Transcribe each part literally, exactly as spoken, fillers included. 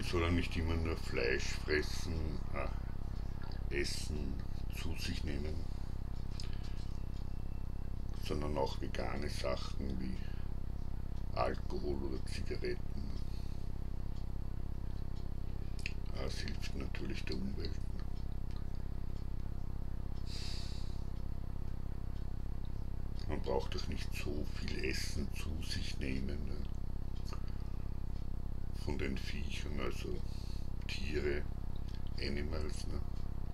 Man soll ja nicht immer nur Fleisch fressen, äh, essen, zu sich nehmen, sondern auch vegane Sachen wie Alkohol oder Zigaretten. Das hilft natürlich der Umwelt. Man braucht doch nicht so viel Essen zu sich nehmen, ne? Von den Viechern, also Tiere, Animals. Ne?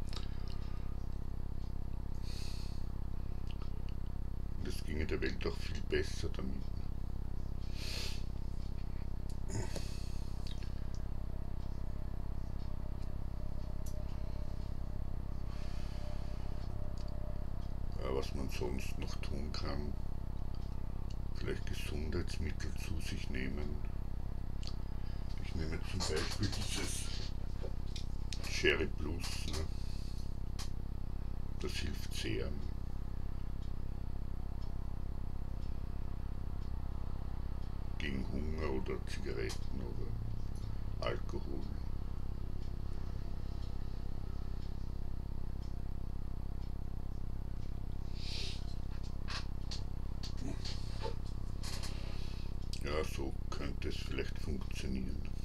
Und es ginge der Welt auch viel besser damit. Ja, was man sonst noch tun kann, vielleicht Gesundheitsmittel zu sich nehmen. Ich nehme zum Beispiel dieses Cherry Plus, ne? Das hilft sehr. Gegen Hunger oder Zigaretten oder Alkohol. Ja, so könnte es vielleicht funktionieren.